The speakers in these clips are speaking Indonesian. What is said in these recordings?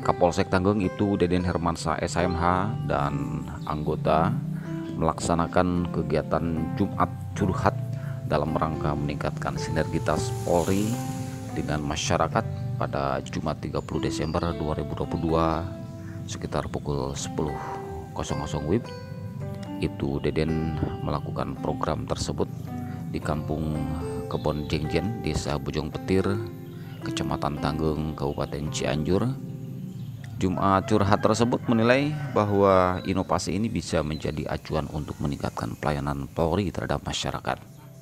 Kapolsek Tanggeng itu Deden Hermansyah SMH dan anggota melaksanakan kegiatan Jumat Curhat dalam rangka meningkatkan sinergitas Polri dengan masyarakat pada Jumat 30 Desember 2022 sekitar pukul 10.00 WIB. Itu Deden melakukan program tersebut di Kampung Kebon Jengjen, Desa Bojong Petir, Kecamatan Tanggeng, Kabupaten Cianjur. Jumat Curhat tersebut menilai bahwa inovasi ini bisa menjadi acuan untuk meningkatkan pelayanan Polri terhadap masyarakat.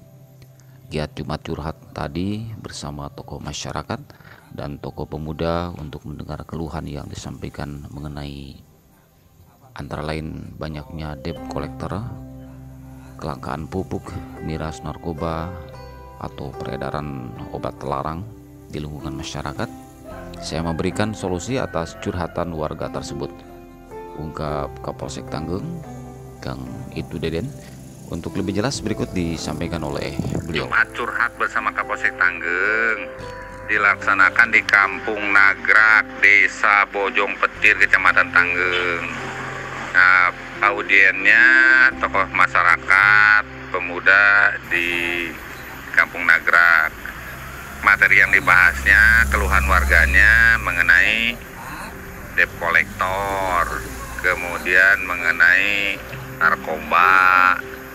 Giat Jumat Curhat tadi bersama tokoh masyarakat dan tokoh pemuda untuk mendengar keluhan yang disampaikan mengenai antara lain banyaknya debt collector, kelangkaan pupuk, miras, narkoba, atau peredaran obat terlarang di lingkungan masyarakat. Saya memberikan solusi atas curhatan warga tersebut, ungkap Kapolsek Tanggeng, Kang Itu Deden. Untuk lebih jelas berikut disampaikan oleh beliau. Jumat Curhat bersama Kapolsek Tanggeng dilaksanakan di Kampung Nagrak, Desa Bojong Petir, Kecamatan Tanggeng. Nah, audiennya tokoh masyarakat, pemuda di Kampung Nagrak. Materi yang dibahasnya keluhan warganya mengenai debt collector, kemudian mengenai narkoba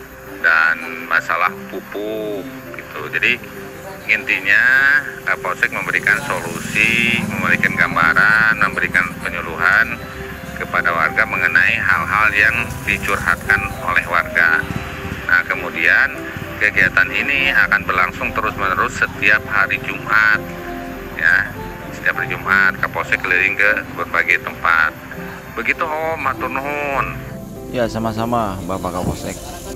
dan masalah pupuk gitu. Jadi intinya Kapolsek memberikan solusi, memberikan gambaran, memberikan penyuluhan kepada warga mengenai hal-hal yang dicurhatkan oleh warga. Nah, kemudian kegiatan ini akan berlangsung terus-menerus setiap hari Jumat. Ya, setiap hari Jumat Kapolsek keliling ke berbagai tempat. Begitu Om, matur nuhun. Ya, sama-sama Bapak Kapolsek.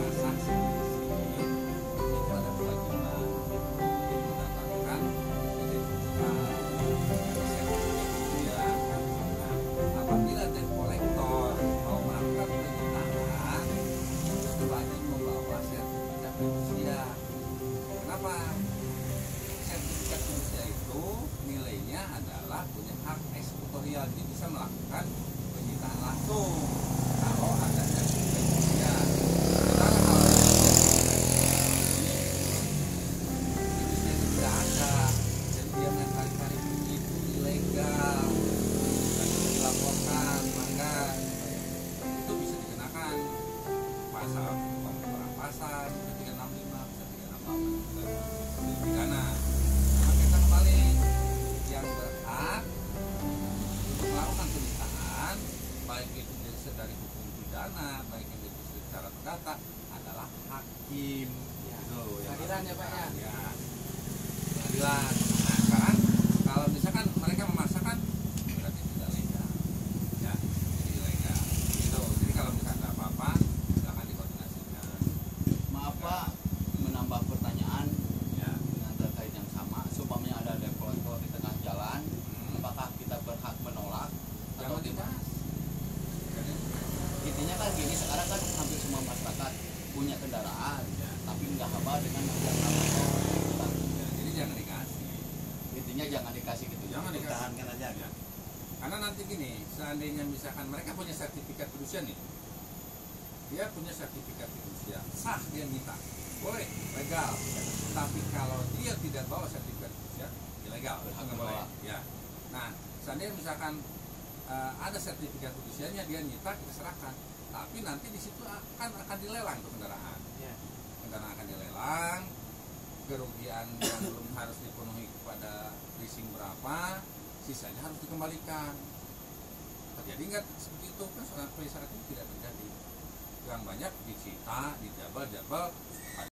Kenapa? Sertifikat usia itu nilainya adalah punya hak eksekutorial, jadi bisa melakukan penyitaan langsung kalau ada sertifikat usia. Sementara kalau usia itu tidak ada, jadi dia mencari-cari itu ilegal dan itu dilaporkan, maka itu bisa dikenakan pasal perampasan 365, bisa 368 pidana. Maka kita kembali yang berhak untuk melakukan penyitaan, baik itu dari hukum pidana, baik itu secara perdata, adalah hakim. Pengadilan ya Pak ya? Ya, pengadilan. Nah sekarang kalau misalkan mereka memaksakan, berarti tidak legal. Ya, jadi ilegal. Gitu. Jadi kalau misalkan ada apa-apa, silakan dikoordinasikan. Maaf Pak, menambah pertanyaan dengan terkait yang sama. Supaya ada debt collector di tengah jalan, apakah kita berhak menolak atau Jangan tidak? dibahas. Intinya kan gini, sekarang kan hampir semua masyarakat punya kendaraan, tapi nggak haba dengan yang namanya utang. Ya, jadi jangan dikasih. Intinya jangan dikasih gitu. Jangan dikasih. Tahankan aja. Ya. Karena nanti gini, seandainya misalkan mereka punya sertifikat fidusia nih, dia punya sertifikat fidusia, sah dia minta, boleh, legal. Tapi kalau dia tidak bawa sertifikat fidusia, ilegal, nggak boleh. Ya. Nah, seandainya misalkan ada sertifikat fidusianya, dia nyita, kita serahkan. Tapi nanti di situ akan dilelang tuh kendaraan. Kendaraan akan dilelang, kerugian yang belum harus dipenuhi kepada leasing berapa, sisanya harus dikembalikan. Terjadi nggak seperti itu? Kan sampai saat ini tidak terjadi. Yang banyak disita, dijabal-jabal.